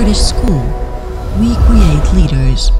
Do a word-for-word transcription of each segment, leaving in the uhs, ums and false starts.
Kurdish school. We create leaders.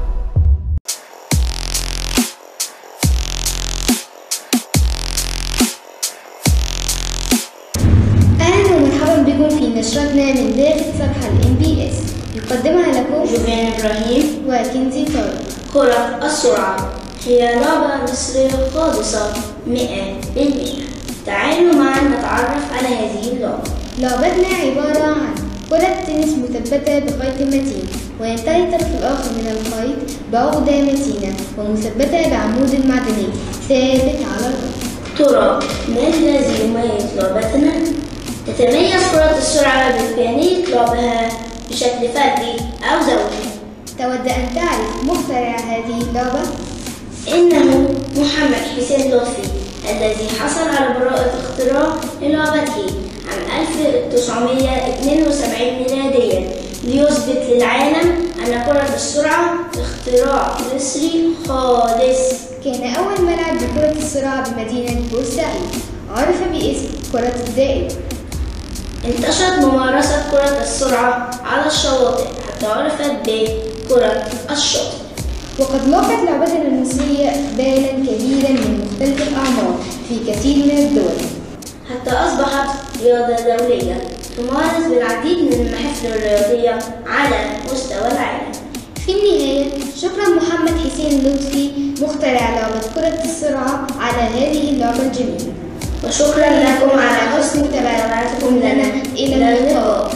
أهلا ومرحبا بكم في نشرتنا من داخل صفحة الإم بي إس. يقدمها لكم جوفان إبراهيم وكنزي طارق. كرة السرعة هي لعبة مصرية خالصة مئة بالمئة. تعالوا معا نتعرف على هذه اللعبة. لعبتنا عبارة عن كرة تنس مثبتة بخيط متين، وينتهي الطرف الآخر من الخيط بعقدة متينة ومثبتة بعمود معدني ثابت على الأرض. ترى ما الذي يميز لعبتنا؟ تتميز كرة السرعة بإمكانية لعبها بشكل فردي أو زوجي. تود أن تعرف مخترع هذه اللعبة؟ إنه محمد حسين لطفي الذي حصل على براءة اختراع للعبته عام ألف وتسعمائة واثنين وسبعين ميلاديا، ليثبت للعالم أن كرة السرعة اختراع مصري خالص. كان أول ملعب لكرة السرعة بمدينة بورسعيد عرف باسم كرة الدائرة. انتشرت ممارسة كرة السرعة على الشواطئ حتى عرفت بكرة الشاطئ. وقد لاقت لعبتنا المصرية إقبالا كبيرا من مختلف الأعمار في كثير من الدول، حتى أصبحت رياضة دولية تمارس بالعديد من المحافل الرياضية على مستوى العالم. في النهاية شكرا محمد حسين لطفي مخترع لعبة كرة السرعة على هذه اللعبة الجميلة، وشكرا لكم على حسن متابعتكم لنا. إلى اللقاء.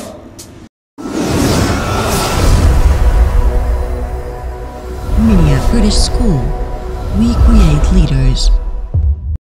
Minia Kurdish school. We create leaders.